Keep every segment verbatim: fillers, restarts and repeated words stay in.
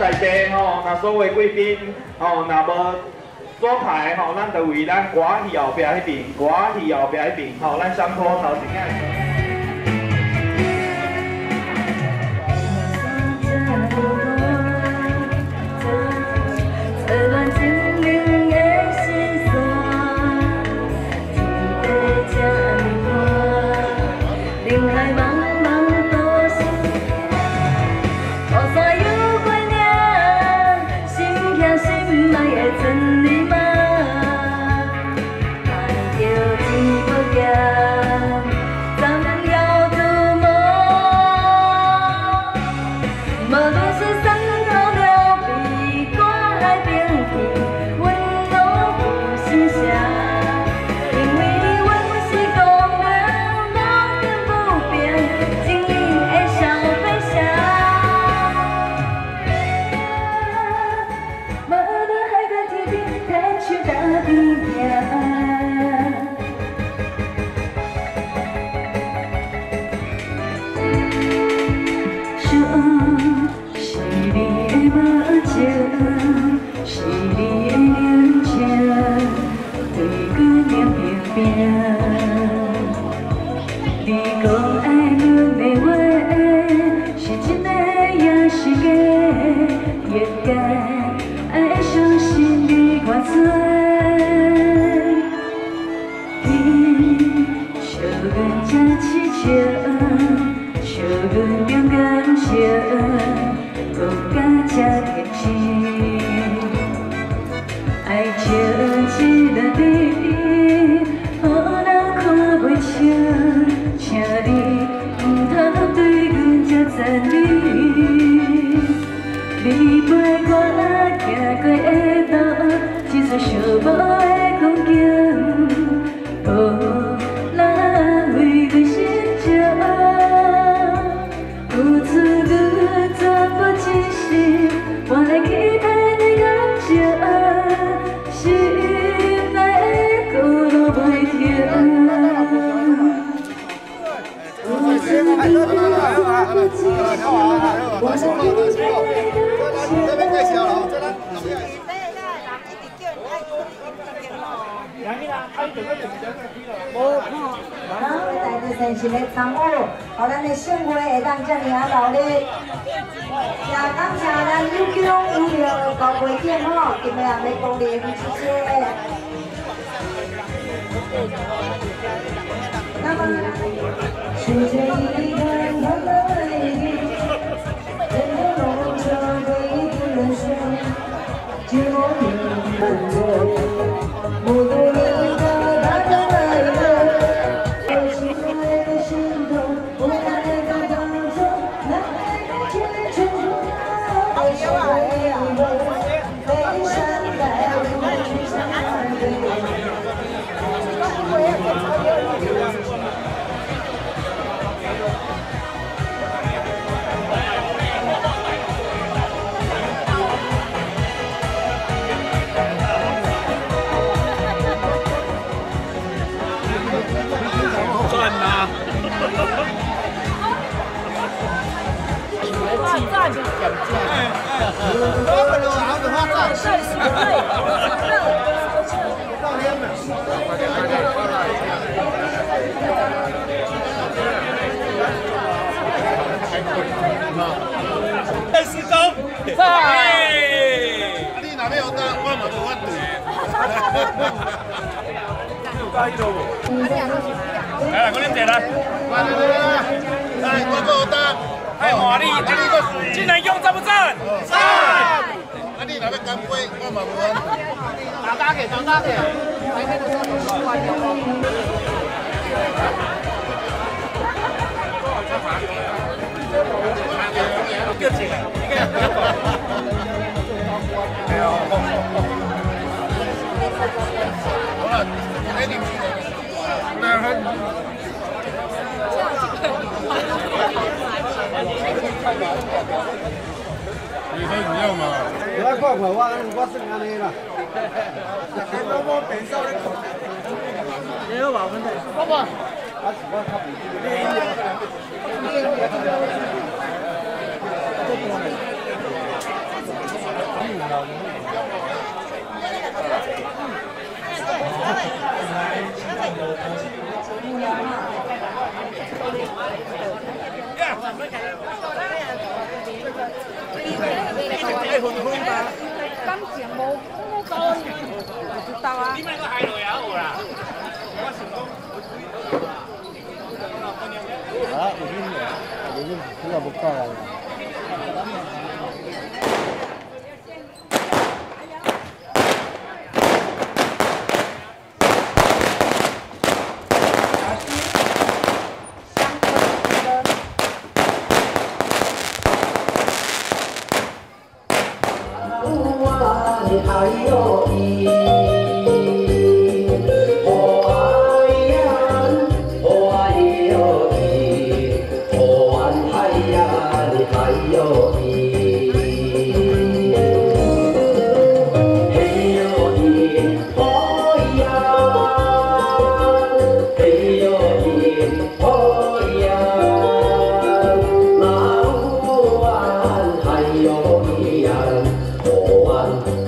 在地吼，那所有贵宾吼，那无左排吼，咱就为咱歌戏后壁迄边，歌戏后壁迄边吼，咱上坡头前仔。 真是咧参与，互咱的盛会会当遮尔啊热烈。也感谢咱有奖有料的高贵店吼，今日也光临，谢谢。那么，世界一段短的美丽，人的梦车回不能睡，寂寞你伴着，目睹你的大的爱人。 赚呐！ 发赞， 多了好多发赞， 善心对。 二十公，在。你哪边有单，我嘛有法度。加一路无？来来，我恁坐来。来来来来，来我做单。哎，华丽，啊你个竟然用赞不赞？赞。啊你哪边干杯，我嘛无法度。打打去，打打去。来那个时候都习惯了。叫起来，你看，哎呦，好了，哎你，那很。你喝唔要嘛？你来看看我，我算安尼啦。我我变瘦咧。你好麻烦你。好嘛。啊，我较袂记得。 感情无无道理，知道啊。你买个海螺也有啦。 啊，有点远，有点比较不快了。 哎呦咦，哦哎呀，哦哎呦咦，哦哎呀，你哎呦咦，嘿呦咦，哦呀，嘿呦咦，哦呀，那乌安哎呦咦呀，哦安。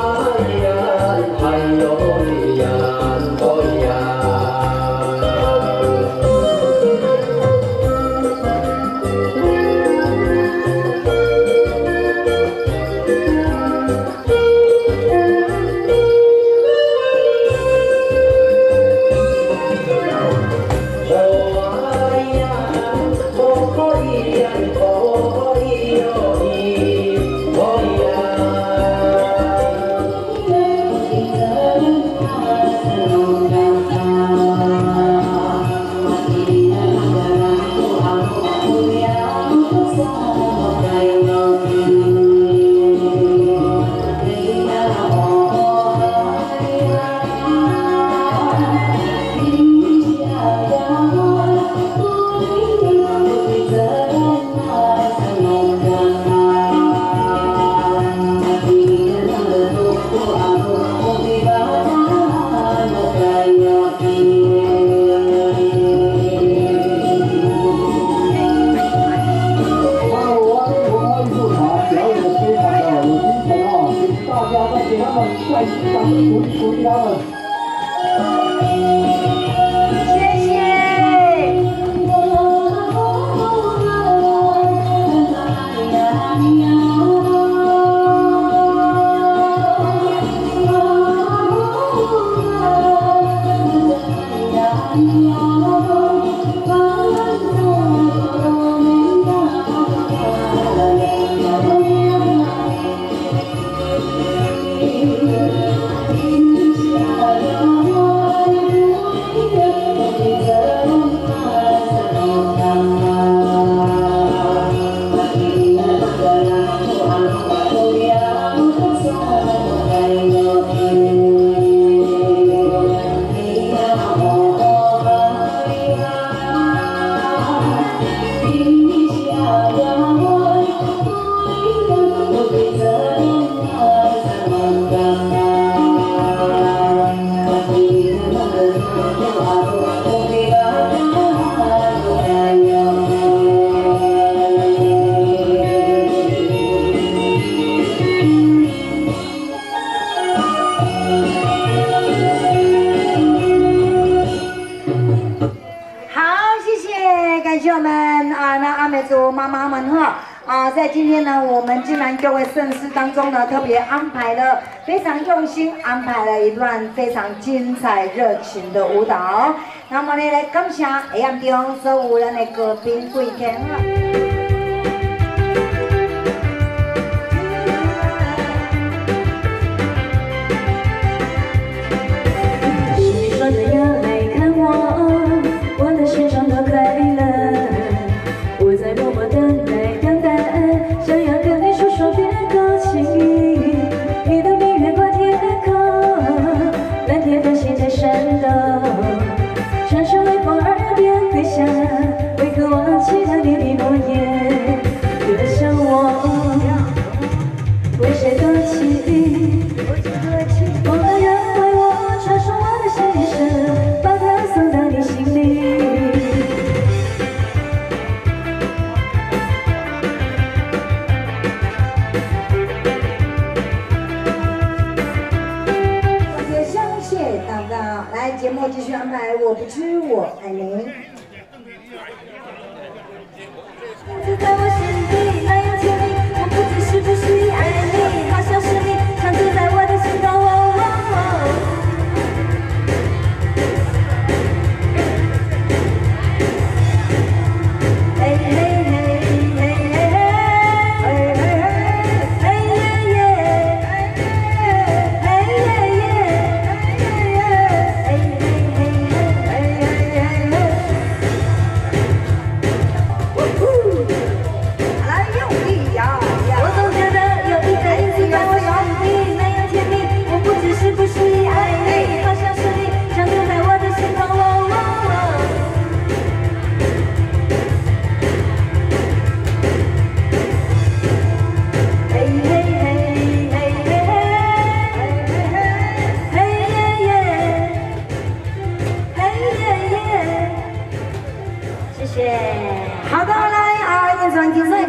妈妈们哈啊，在今天呢，我们金兰各位盛事当中呢，特别安排了非常用心安排了一段非常精彩热情的舞蹈。那么呢，来感谢下暗中所有人的贵宾贵客啊。 节目继续安排，我不知我爱你。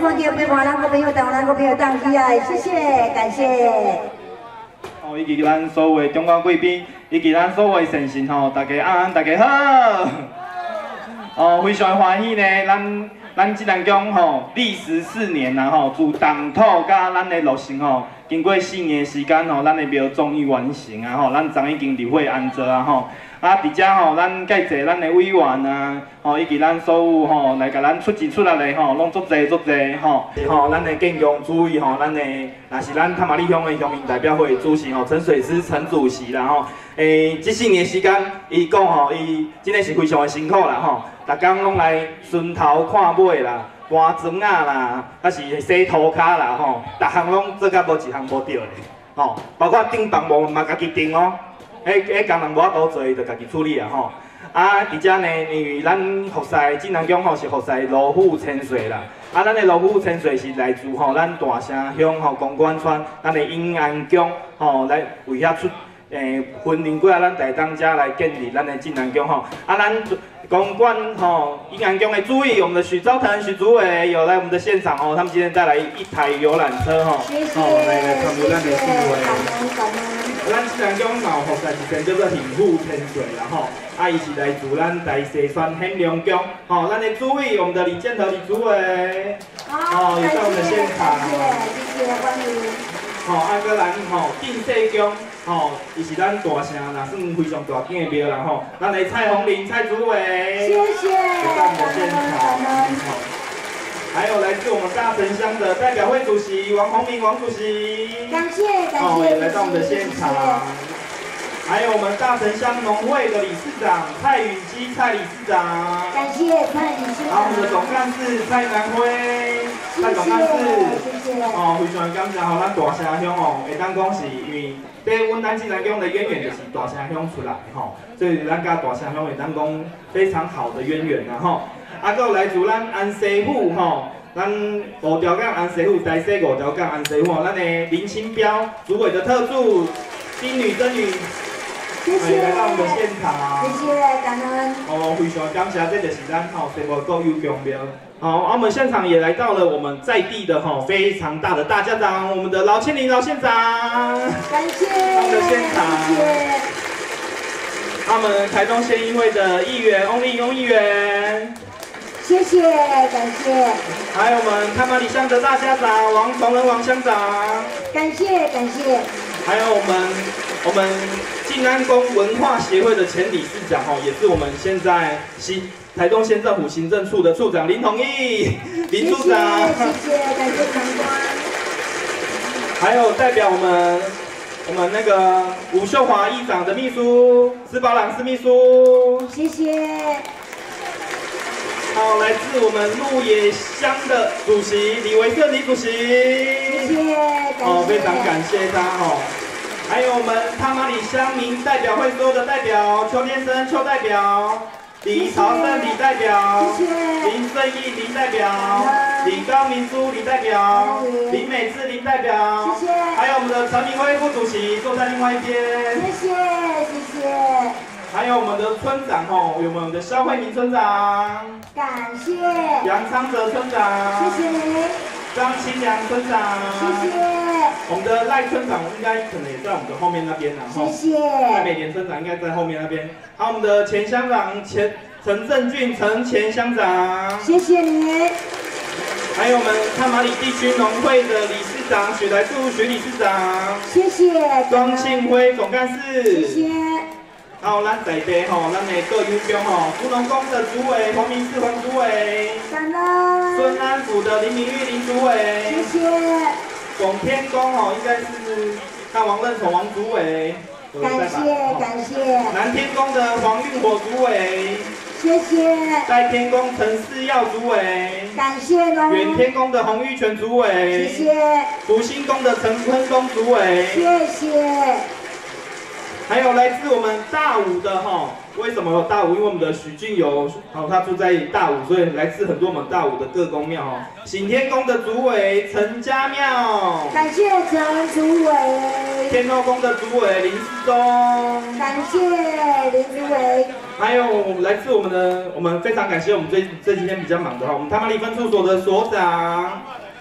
看到陪伴咱个朋友，台湾咱个朋友当起来，谢谢，感谢。 哦，以及咱所有的中国贵宾，以及咱所有的先生吼，大家安安，大家好。哦，非常欢喜呢，咱咱即南宫吼，历时四年啦吼，自动土甲咱的路线吼，经过四年的时间吼，咱的庙终于完成啊吼，咱昨已经入伙安坐啊吼。啊，伫遮吼，咱介济咱的委员啊，吼，以及咱所有吼来甲咱出钱出力的吼，拢足济足济吼。吼，咱的建宫主委吼，咱的若是咱太麻里乡的乡民代表会主席吼，陈水师陈主席啦吼。诶，这四年时间，伊讲吼，伊真的是非常的辛苦啦吼，逐工拢来巡头看尾啦，搬砖啊啦，还是洗涂骹啦吼，逐项拢做甲无一项无着的吼，包括顶房无嘛家己顶哦。迄迄工人无法度做，伊就家己处理啊吼。啊，伫遮呢，因为咱服侍济南宫吼是服侍罗浮千岁啦。啊，咱的罗浮千岁是来自吼咱大城乡吼公馆村，咱的永安宫吼来为遐出诶分灵过来咱台东遮来建立咱的济南宫吼。啊，咱公馆吼永安宫的主委，我们的许昭腾许主委有来我们的现场哦，他们今天带来一台游览车吼，哦来来参与咱的聚会。 感恩感恩。 咱济南宫嘛有服侍一间叫做幸福千岁啦吼，啊伊是来自咱大西川显良宫，吼，咱的主委我们的李建德李主委，哦也在我们的现场， 谢谢欢迎。 吼，啊个咱吼定世宫，吼伊是咱大城啦，算非常大间的庙啦吼，咱的蔡红玲蔡主委， 谢谢， 也在我们的现场，吼。还有来自我们大城乡的代表会主席王宏明王主席， 感谢感谢， 哦也来到我们的现场。还有我们大城乡农会的理事长蔡允基蔡理事长， 感谢蔡理事长。 然后我们的总干事蔡南辉，蔡总干事， 谢谢。 哦，非常感谢吼，咱大城乡哦，会当讲是因为对阮咱济南宫的渊源就是大城乡出来吼，所以咱甲大城乡会当讲非常好的渊源然后。啊，还有来自咱安西府吼，咱五条港安西府台西五条港安西府吼，咱的林清标主委的特助丁女真女， 谢谢来到我们的现场， 谢谢感恩。 哦，非常感谢，这就是咱吼西部国有公庙。好，啊，我们现场也来到了我们在地的吼非常大的大家长，我们的老千林老县长， 感谢， 我们的现场。 谢谢。 他们台东县议会的议员翁立庸议员。 谢谢，感谢。 还有我们太麻里乡的大家长王崇仁王乡长， 感谢感谢。 还有我们我们晋安宫文化协会的前理事长哦，也是我们现在新台东县政府行政处的处长林统义林处长， 谢谢感谢长官。 还有代表我们我们那个吴秀华议长的秘书施宝朗司秘书， 谢谢。 好，来自我们鹿野乡的主席李维胜李主席， 谢谢， 哦，非常感谢他哦。还有我们太麻里乡民代表会所有的代表邱天生邱代表，李朝胜李代表， 谢谢林正义林代表，李高明珠李代表，林美智林代表， 谢谢。 还有我们的陈明辉副主席坐在另外一边， 谢谢谢谢。 还有我们的村长吼，有我们的肖慧明村长， 感谢杨昌哲村长， 谢谢你， 张清良村长， 谢谢。 我们的赖村长应该可能也在我们的后面那边，然后谢谢。 赖美莲村长应该在后面那边，还有我们的前乡长前陈正俊陈前乡长， 谢谢你。 还有我们太麻里地区农会的理事长许来柱许理事长， 谢谢。 庄庆辉总干事， 谢谢。 还有咱在地吼，咱的各优宫吼，福隆宫的主委黄明志黄主委， 感恩。 顺安府的林明玉林主委， 谢谢。 拱天宫吼，应该是看王任崇王主委， 感谢感谢。 南天宫的黄运火主委， 谢谢。 代天宫陈思耀主委， 感谢喽。 远天宫的洪玉泉主委， 谢谢。 福星宫的陈坤东主委， 谢谢。 还有来自我们大武的哈，为什么有大武？因为我们的许俊友，好，他住在大武，所以来自很多我们大武的各宫庙哈。醒天宫的主委陈家庙， 感谢陈主委。 天后宫的主委林世忠， 感谢林主委。 还有来自我们的，我们非常感谢我们这这几天比较忙的哈，我们太麻里分处所的所长。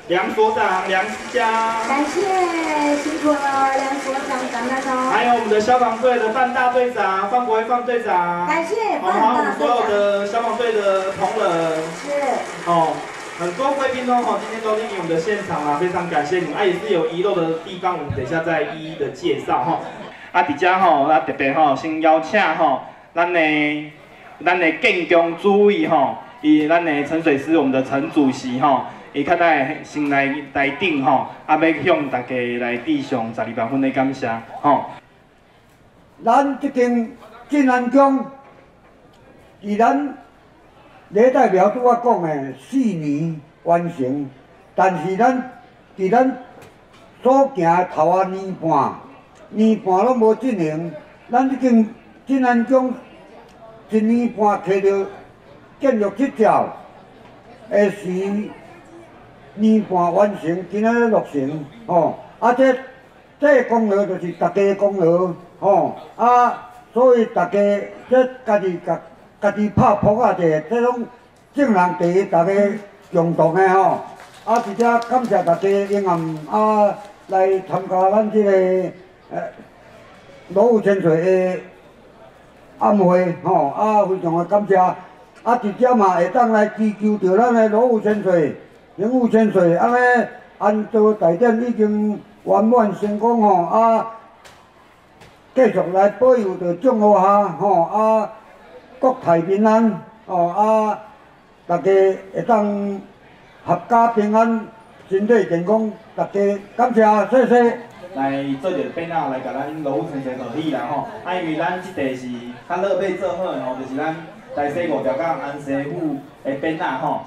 梁所长梁思佳， 感谢辛苦了梁所长长大中， 还有我们的消防队的范大队长范国威范队长， 感谢哦，还有我们所有的消防队的同仁， 是哦。很多贵宾都哈，今天都莅临我们的现场啊，非常感谢你们。啊，也是有遗漏的地方，我们等一下再一一的介绍哈。啊，伫遮吼，啊特别吼，先邀请吼，咱的咱的建工主委吼，伊咱的陈水师，我们的陈主席吼，伊较来先来来顶吼，啊要向大家来致上十二万分的感谢吼。 咱这间晋安宫，以咱礼代表拄我讲的四年完成，但是咱伫咱所行的头啊年半，年半拢无进行。咱这间晋安宫一年半摕到建筑执照，下时年半完成，今仔日落成吼。啊，这这功劳就是大家的功劳吼。啊，所以大家这家己家。家己拍扑啊者，这种正人第一，大家共同的吼。啊，直接感谢大家英暗啊来参加咱这个呃罗湖潜水的暗会吼，啊非常的感谢。啊，直接嘛会当来祈求着咱的罗湖潜水、永湖潜水安尼安做大典已经圆满成功吼，啊继续来保佑着众河下吼啊。国泰民安哦啊！大家会当合家平安、身体健康，大家感谢，谢谢。 来做着变啊，来甲咱罗湖城市合理啦吼。啊，因为咱即地是较乐要做好的吼，就是咱台西五条港安西府的变啊吼。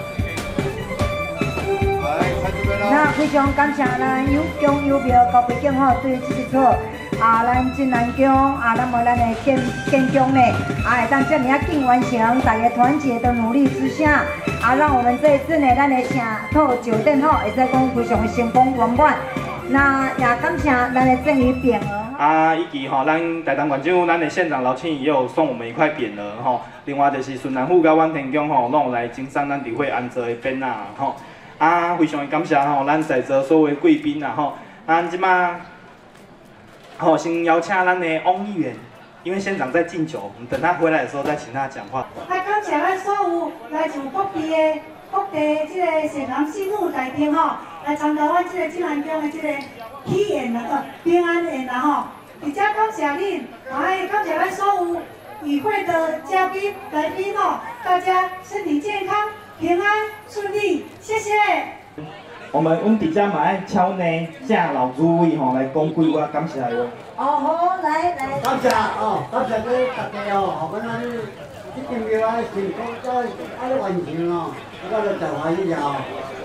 那非常感谢咱有奖有标高背景吼，对这一撮啊，咱晋南宫啊，那么咱的建建宫呢，啊，会当这么啊紧完成，大家团结的努力之下，啊，让我们这一次呢，咱的城套酒店吼，会使讲非常的成功圆满。那也感谢咱的赠予匾额。 啊，以及吼，咱台东县长，咱的县长劳庆也有送我们一块匾额吼。另外就是顺南府甲万田宫吼，拢有来经商咱伫会安做的匾啊吼。啊，非常感谢吼，咱在座所有贵宾啊吼，咱即马吼先邀请咱的翁议员，因为县长在敬酒，我们等他回来的时候再请他讲话。 啊，感谢咱所有来自各地的各地即个善男信女代表吼，来参加咱即个晋南宫的即个喜宴啦，呃，平安宴啦吼。而且感谢恁，还感谢咱所有与会的嘉宾来宾吼，大家身体健康。平安顺利，谢谢。 我们阮伫遮嘛爱敲呢，请老主委吼来讲几话感谢话。 哦好，来来。 感谢哦，感谢你大家哦，后边咱这间庙啊成功在啊咧完成哦，我就就欢喜哦。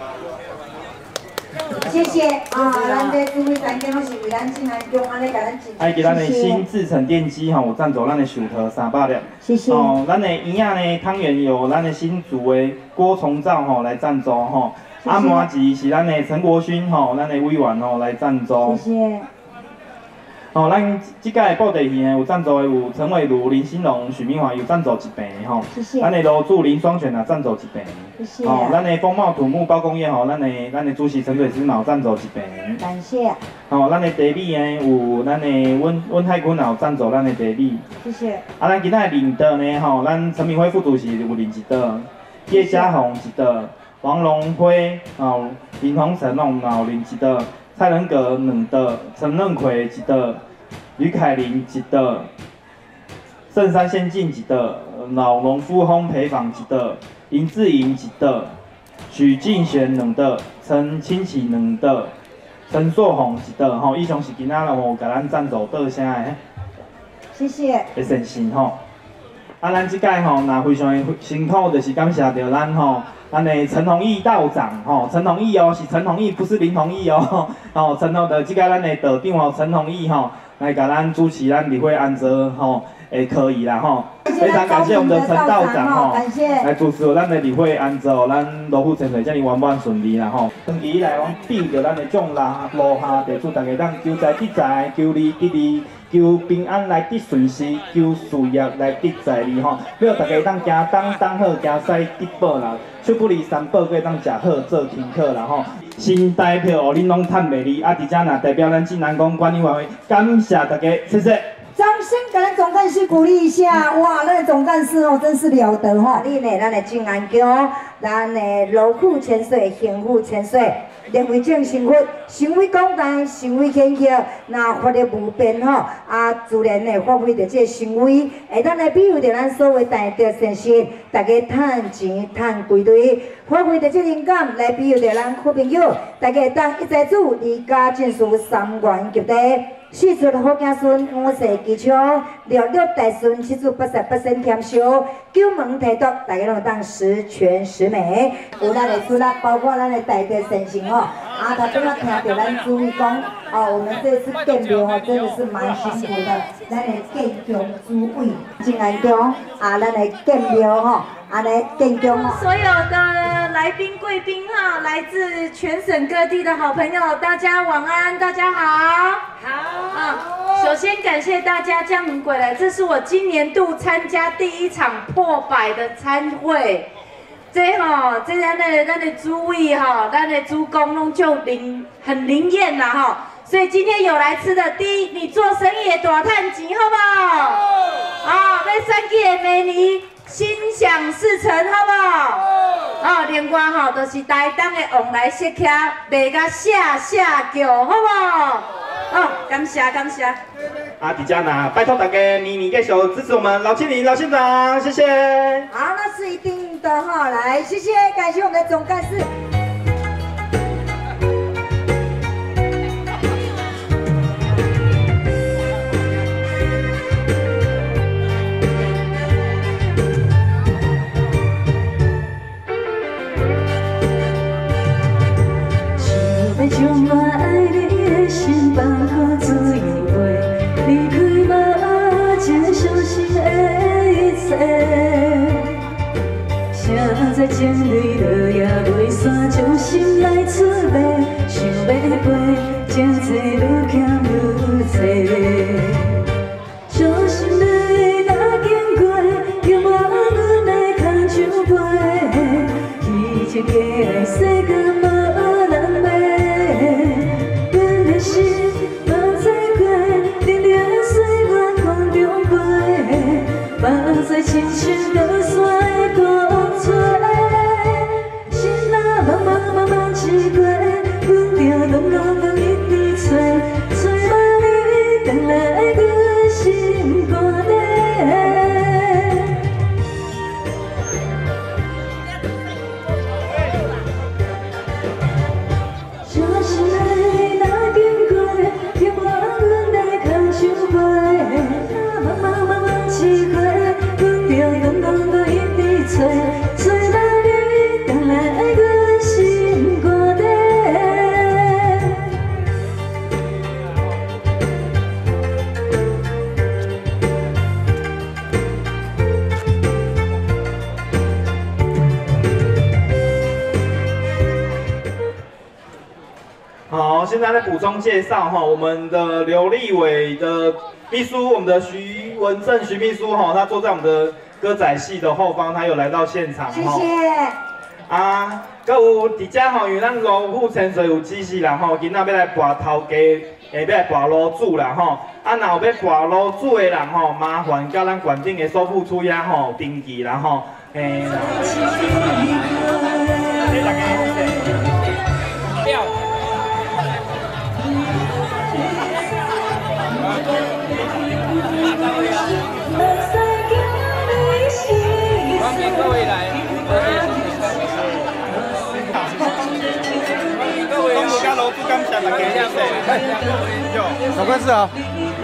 谢谢啊，咱这主委单间拢是为咱晋南宫安尼甲咱进。 还给咱的新制成电机吼，有赞助咱的手头三百粒。 谢谢。 哦，咱的营养呢，汤圆有咱的新竹的郭崇照吼来赞助吼。阿麻吉是咱的陈国勋吼，咱的委员吼来赞助。 谢谢。 哦，咱即届的布袋戏呢有赞助的有陈伟如、林兴龙、许明华有赞助一瓶吼。 谢谢。 咱的罗柱林双全也赞助一瓶。 谢谢。 哦，咱的风貌土木包工业吼，咱的咱的主席陈水师嘛有赞助一瓶。 感谢。 哦，咱的茶米呢有咱的温温泰坤也有赞助咱的茶米。 谢谢。 啊，咱今仔的领导呢吼，咱陈明辉副主席有领一道，叶家宏一道，王龙辉哦，林宏成拢有领一道。蔡仁格两道，陈任奎一道，吕凯琳一道，圣山先进一道，老农夫烘焙坊一道，林志颖一道，许敬贤两道，陈清启两道，陈硕宏一道，吼，以上是今仔有甲咱赞助倒啥的， 谢谢。 的善心吼。啊，咱即届吼，那非常辛苦，就是感谢着咱吼。咱的陈弘毅道长吼，陈弘毅哦，是陈弘毅，不是林弘毅哦。哦，陈弘的即个咱的道长哦，陈弘毅吼，来甲咱主持咱例会安坐吼， 诶可以啦吼。非常感谢我们的陈道长吼，来主持咱的例会安做咱罗湖潜水遮尔圆满顺利啦吼。长期以来，阮秉着咱的种啦落下地主大家当求财得财，求利得利。求平安来得顺遂，求事业来得在利吼。要大家当行东当好，行西得宝啦。出不离三宝，搁当食好做轻巧啦吼。新台票哦，恁拢趁袂离，啊！伫遮若代表咱晋南宫管理委员会，感谢大家，谢谢。 掌声给咱总干事鼓励一下，哇，那个总干事哦，真是了得哈！你呢，咱的晋安宫，咱的罗湖潜水、幸福潜水。立为正生活，成为广大，成为谦虚，那法律无变吼，啊，自然呢发挥着这行为，会当来庇护着咱所有大德善心，大家趁钱趁规堆，发挥着这灵感来庇护着咱好朋友，大家会当一财主，离家尽数，三元及第。四出好子孙，五世吉祥；六六大顺，七祖八十八生添寿。九门提督，大家拢当十全十美。有咱的出力，包括咱的大德善行哦。啊，他刚刚听到咱主委讲，哦，我们这次建庙哦，真的是蛮辛苦的。咱的建宫主委晋安宫啊，咱的建庙吼，安尼建宫哦。 所有的来宾贵宾哈，来自全省各地的好朋友，大家晚安，大家好。好。啊，首先感谢大家江门归来，这是我今年度参加第一场破百的参会。这吼，这咱的咱的主委哈，咱的主公拢就灵很灵验啦哈，所以今天有来吃的，第一，你做生意的大赚钱，好不好？啊，要选举的明年心想事成，好不好？啊，另外吼，就是台东的往来食客，卖甲下下叫，好不好？哦，感谢感谢。 啊，伫遮呢，拜托大家年年继续支持我们老庆林老县长，谢谢。 好，那是一定的哈，来，谢谢，感谢我们的总干事。 将我爱你的心放乎自由飞，离开目前伤心的一切。谁在情泪落也袂煞，将心来出卖，想要飞，情债愈欠愈多。伤心泪若经过，叫我阮的空唱飞，去这个世界无人骂。是无知过，冷冷的岁月空中飞，目在亲像落山的风吹，心若茫茫茫茫一过，阮着拢拢拢一直找，找无你回来阮心肝底。伤心的若经过，叫我阮来空想飞，茫茫茫茫一过，阮着拢拢拢一直找，找到你回来阮心肝底。 好，现在来补充介绍哈，我们的刘立伟的秘书，我们的徐文正徐秘书哈，他坐在我们的歌仔戏的后方，他有来到现场哈。 谢谢。 啊，搁有伫遮吼，因为咱罗湖潜水有指示啦吼，今仔要来拔头家，诶，要来拔卤煮啦吼。啊，若有要拔卤煮的人吼，麻烦甲咱县顶的首富处遐吼登记啦吼。诶。 票。欢迎各位来， 中午加楼主感谢大家，谢谢。 小关事啊。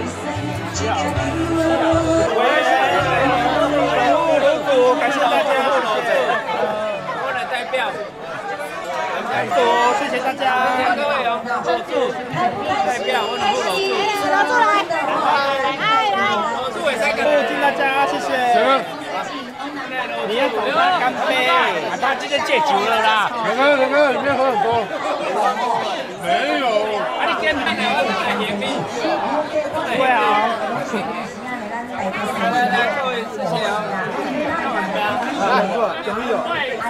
楼主，感谢大家。 我来代表。 楼主，谢谢大家。 各位哦，楼主代表我们楼主。 楼主来，来来来。楼主会使敬大家，谢谢。你要找他干杯， 他今天戒酒了啦。 两个两个里面喝很多。没有。 啊，你今天看两个在眼里。 对啊。 来来，各位谢谢啊。 啊，不错，奖励有。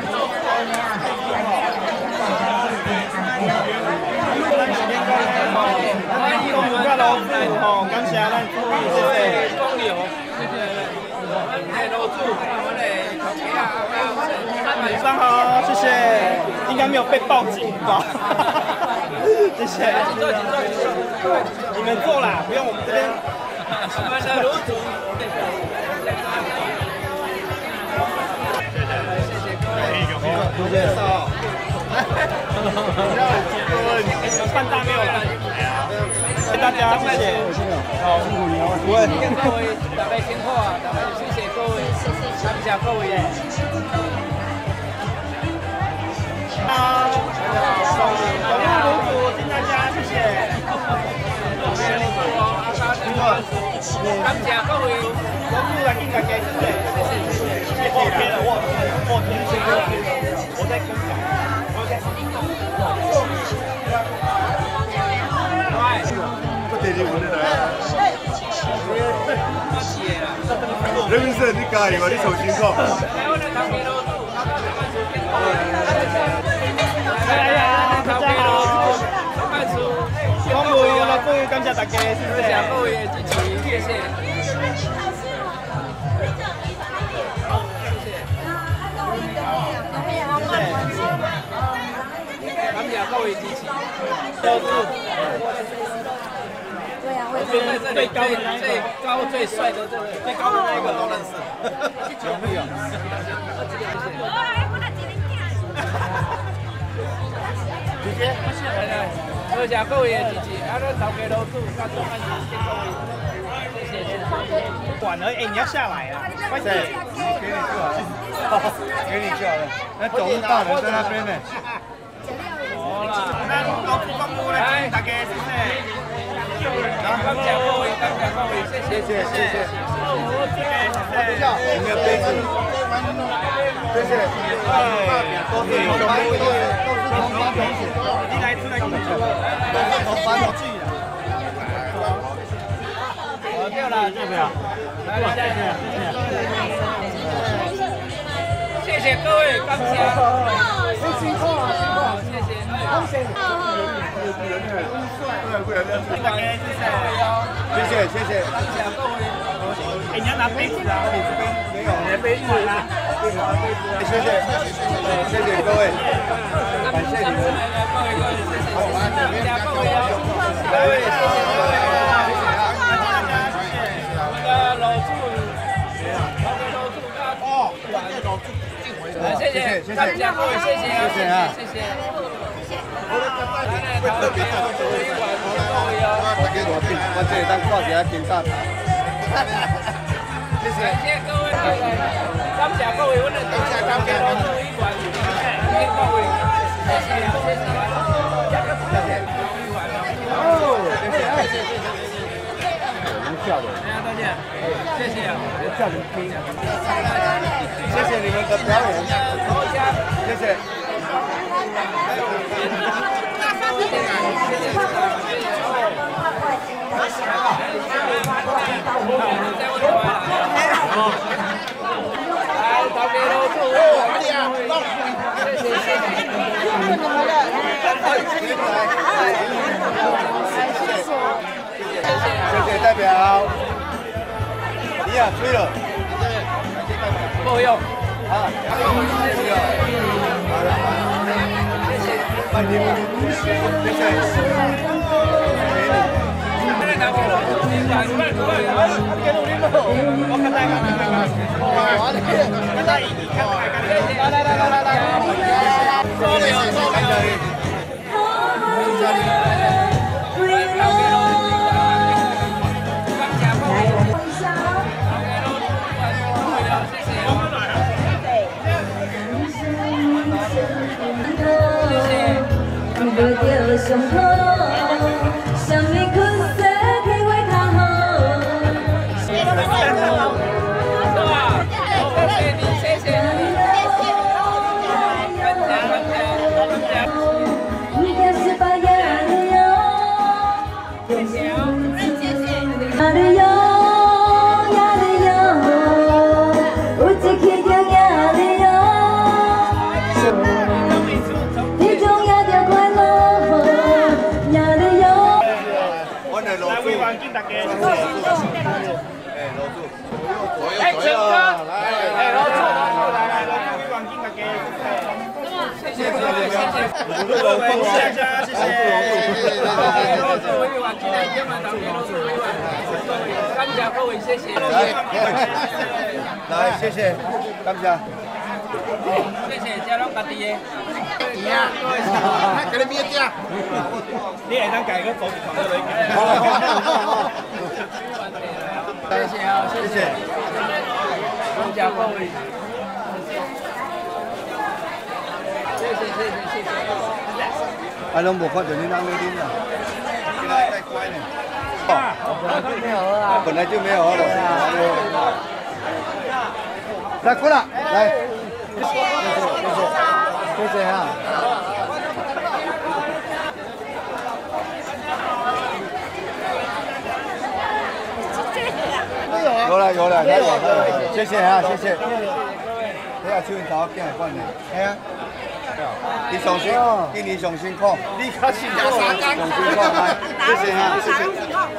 恭喜各老师吼，感谢咱注意，谢谢。 公牛，谢谢。哎，楼主，我嘞，头家啊， 晚上好，谢谢。应该没有被报警吧？谢谢。 请坐，请坐，请坐。 你们坐啦，不用我们这边。 我们的楼主。谢谢各位。 多介绍。 办大庙了，谢谢大家，谢谢。好，辛苦你了。 我各位大家辛苦啊，大家谢谢各位，感谢各位耶。 好，我们楼主敬大家，谢谢。 感谢各位， 楼主来敬大家，谢谢，谢谢，谢谢。我贴了，我我贴了，我在跟讲。 我第二问你来。你本身你家己话，你受辛苦。 哎呀，大家好。光顾了，各位感谢大家，谢谢各位支持，谢谢。感谢各位支持。都是。 对啊，我最最高的最高最帅的这个最高的那个都认识。有没有？直接，来来，多谢各位的支持，啊，咱头家楼主，甲总干事，谢各位，谢谢谢谢。 管了，哎，你要下来啊！快点， 给你就好，给你就好了。那总务大人在那边呢。 好啦，那老主公布来，大家谢谢。 感谢各位，感谢各位，谢谢谢谢谢谢。 你的杯子，谢谢。都是同班同学，都是同班同学。 你来出来跟我们都是同班同学。 我掉了， 要不要？ 来来来，谢谢各位，感谢。辛苦啊，辛苦，谢谢。好，谢谢。 谢谢谢谢。 哎，你要拿杯子啊？你这边没有，你的杯子啊。 谢谢谢谢各位，感谢你们。好，我们这边各位啊，各位谢谢各位， 我们的老祝，我们老祝哦，老祝敬回来，谢谢谢谢，感谢各位，谢谢谢谢啊，谢谢。特别大，各位啊， 大家我我这当挂一下金大头。谢谢， 感谢各位，感谢各位，我们感谢感谢老祝一馆，谢谢各位，谢谢谢谢，谢谢。哦，谢谢谢谢谢谢。 能笑的， 大家再见，谢谢啊， 叫人听，谢谢你们的表演，谢谢。谢谢代表，你呀吹了， 够用啊，吹了，好了，谢谢，欢迎，谢谢。来来来来来来，收没有收没有。 无着上好路，什么困难体会较好。 谢谢谢谢。罗志委员，今天今晚当天罗志委员，感谢各位，谢谢。 来，谢谢，感谢。 谢谢，家拢家己的。 对呀，给你咩只？ 你会当改个手机放落去。谢谢啊，谢谢。感谢各位。谢谢谢谢谢谢。 啊，拢无看到你啷个啉啦？现在太乖了。 没有啊， 本来就没有了。来，过来，来。谢谢谢谢谢谢啊！有了有了，来有，谢谢啊谢谢。你啊，手因头囝管的，系啊。你上辛，今年上辛苦，你较辛苦，上辛苦来，谢谢啊谢谢。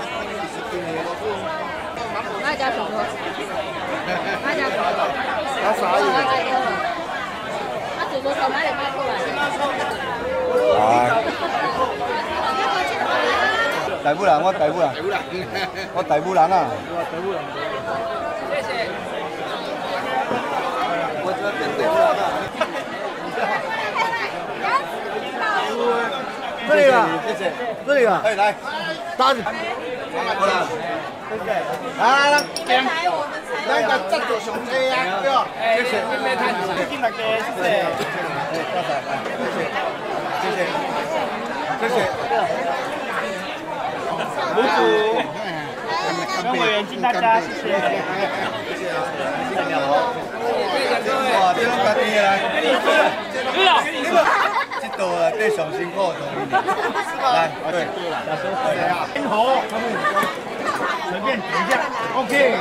那家什么？那家什么？ 他啥意思？ 祖国从哪里卖过来？ 大武人，我大武人，我大武人啊！ 谢谢。 我这边大武人啊！这里啊，谢谢，这里啊，哎来，打子，过来，啊，来，来个赞助上车啊，对吧？谢谢，没谈，谢谢大家，谢谢，哎，多谢，谢谢，谢谢，谢谢。卢主，跟委员敬大家，谢谢，谢谢啊，谢谢好，谢谢各位，哇，这种家己来，对了，这个，这道啊，最上辛苦的，来，对，对啊，天河，随便点一下 ，OK，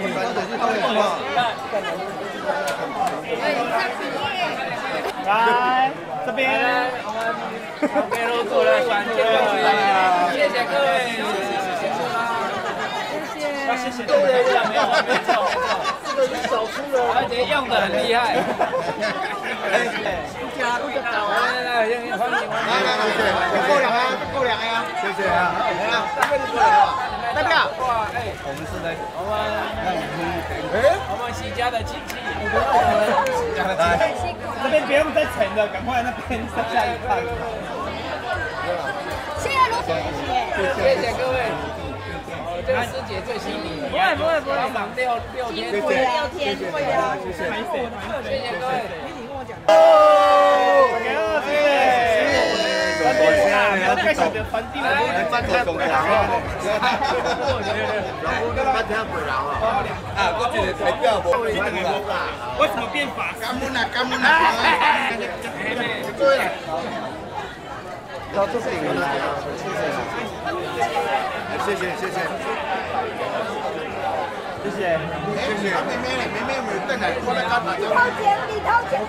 来，这边，我们给楼主来选这个，谢谢各位，谢谢啊，谢谢，谢谢，对对对，没有没错没错，这个是手出的，而且用的很厉害，谢谢，加入就搞，来来来，欢迎欢迎，来来来，谢谢，够两个，够两个呀，谢谢啊，来啊，这边过来了，代表，哇，哎，我们是的，我们，哎，我们喜家的亲戚，来。这边不用再盛了，赶快那边剩下一半。 谢谢卢主席， 谢谢各位。哦，这个师姐最犀利，不会不会不会，忙六六天， 辛苦了六天，对啊， 谢谢，谢谢各位。 哦， 给二谢。多谢啊！你要开始的传递我们班太贵了啊！然后跟班太贵了啊！啊，我觉得才掉不回来了。为什么变法？干木呢？干木呢？对了。要做这个了，谢谢谢谢谢谢谢谢谢谢。妹妹妹妹妹在哪？过来干嘛？李涛姐，李涛姐。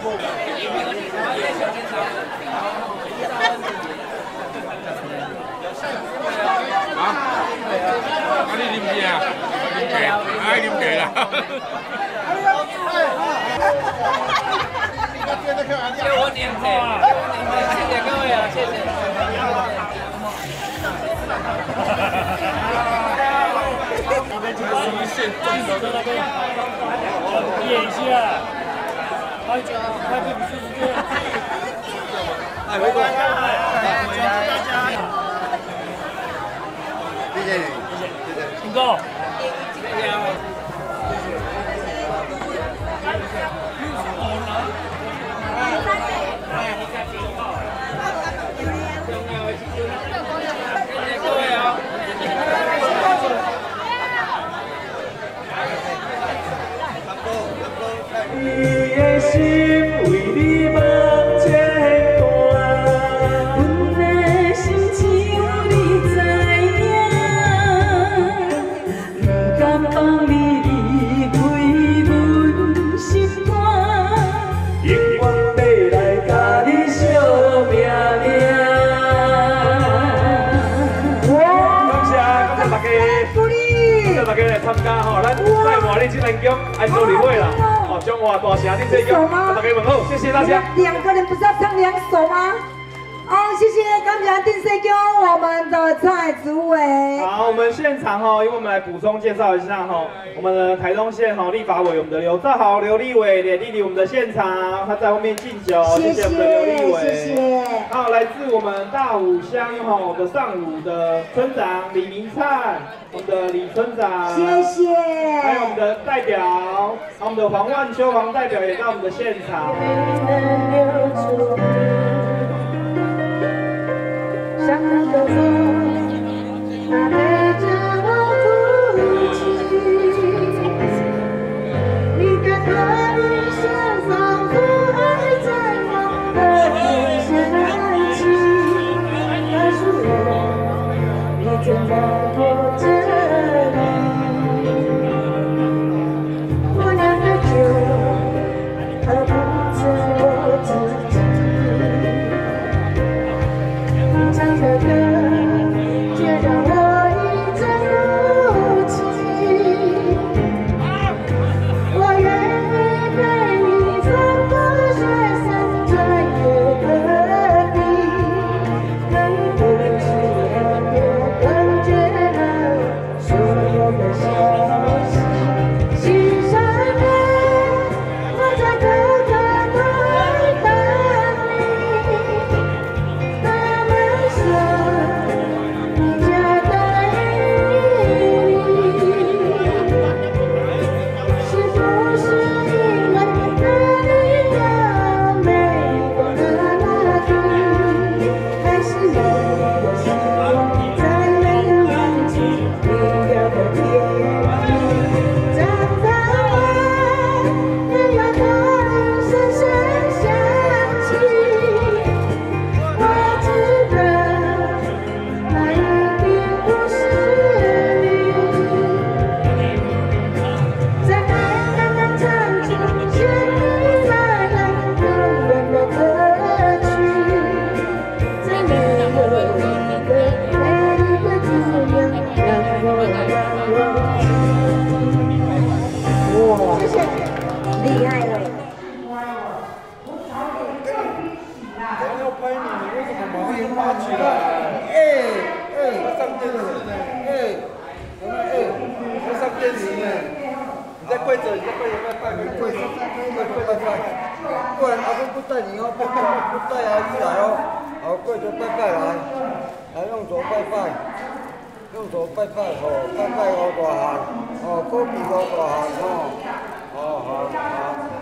啊？啊你啉咩啊？啉茶，哎啉茶啦。给我点茶，给我点茶，谢谢各位啊，谢谢。你们这个一线中手的那个，演一下。快点，快点，不是不是。哎，回过来，哎，回来，大家。谢谢你，谢谢。请坐。谢谢啊。各位啊！你的心为你梦牵挂，阮的心只有你知影，不敢放你离开阮心肝，永远要来甲你相命命。大家来参加吼，咱在华丽金人宫爱做礼会啦，哦，中华大城恁这宫，大家问好，谢谢大家。 两个人不是要唱两首吗？ 谢谢，感谢定 C Q 我们的蔡主委。 好，我们现场哈，因为我们来补充介绍一下哈，我们的台东县哈立法委我们的刘兆豪刘立伟连莅临我们的现场，他在后面敬酒，谢谢我们的刘立伟。 谢谢。 好，来自我们大武乡哈的上鲁的村长李明灿，我们的李村长， 谢谢。 还有我们的代表，还有我们的黄万秋黄代表也到我们的现场。 像个风，它陪着我哭泣。你的歌里声仿佛还在我耳边响起，告诉我你正在活着里。我酿的酒，喝不醉我自己。唱的歌，却让我一阵如泣。我愿意陪你穿过雪山，穿越戈壁，跟你一起穿越，断绝了所有的消息。欣赏的，我在可可台等你。他们说你家的雨是不是因为那里有美国的拉丁，还是你的希望在没有忘记你要的天地？长大后，人要的声声响起。我知道，那一定不是你。在海刚刚唱出像你那样动人的歌曲，再没有一个每一个字样让我让我哇，谢谢，厉害了。 要拍你，你为什么把会发起来？哎哎，要上电视呢！哎，什么哎？要上电视呢！你在跪着，你在跪着拜拜，跪着跪着拜拜。不然阿公不带你哦，不带不带阿姨来哦。好，跪着拜拜来，来用手拜拜，用手拜拜吼，拜拜好大汉，哦，鼓励好大汉吼，哦好好。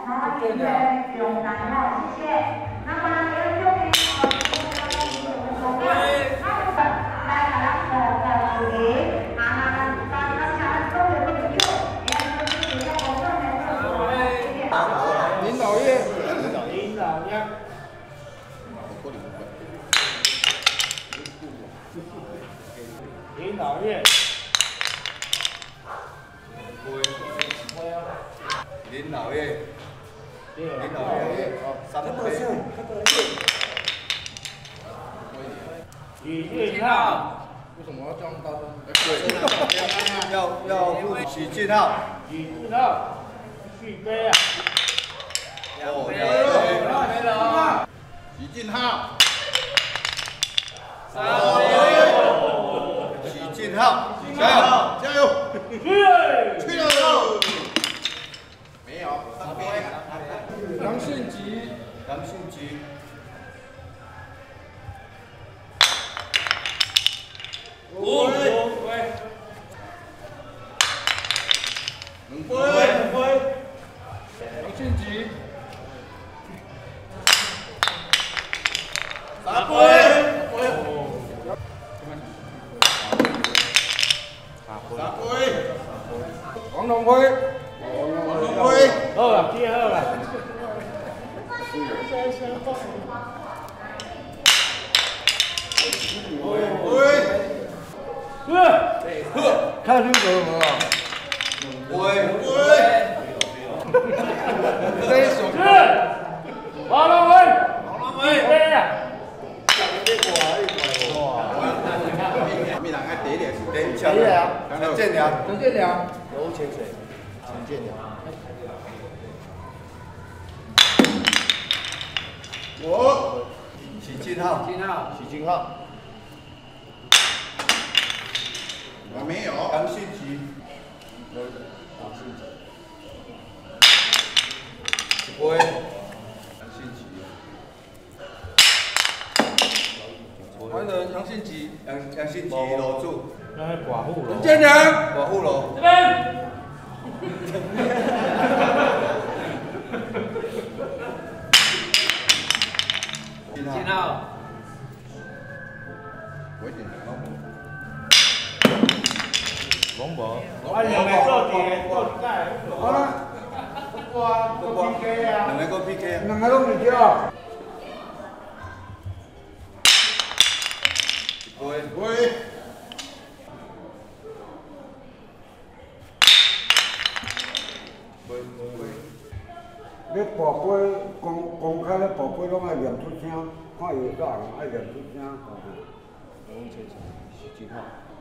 然后演员永南哈，谢谢。那么呢，也有请我们的他们来来来来处理啊，大家想都有朋友，也是比较活动的特色。 领导乐，领导乐。 领导乐， 领导乐，领导乐，三杯。 许俊浩， 为什么要这样大声？对，要要付许俊浩。 许俊浩，续杯啊！ 哦，两杯了。 许俊浩， 三杯。许俊浩，加油，加油！去，去了。没有，三杯。 杨信吉， 杨信吉。 五杯，两杯，两杯，杨信吉，三杯，三杯，王龙辉，王龙辉，好了，接好了。 看清楚了没有？ 喂喂， 这手是王龙辉，王龙辉，对呀。 米人爱第一个是第陈良，陈建良， 陈建良， 刘千水，陈建良。我许俊浩， 金浩， 许俊浩。 我没有。杨信吉，杨信吉，一杯。杨信吉，完了杨信吉，杨杨信吉楼主， 那是寡妇楼。 建良，寡妇楼。 这边。金浩。 我一点都没。 龙博，啊，两个做点做盖， 好了， 不啊，做 P K 啊， 两个个 P K 啊， 两个拢是叫。 喂喂，喂喂， 你宝贝公公开咧，宝贝拢爱念出声，看有啥人爱念出声。 龙千水，许俊浩。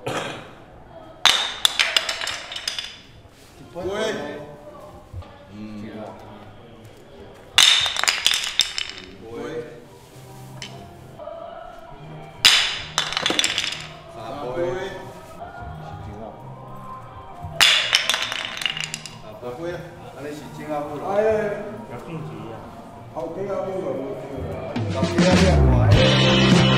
喂，嗯，喂，三杯，三杯，安尼是正啊好咯。 哎， 有兴趣啊？ 后底啊，我有。 后底啊，你啊，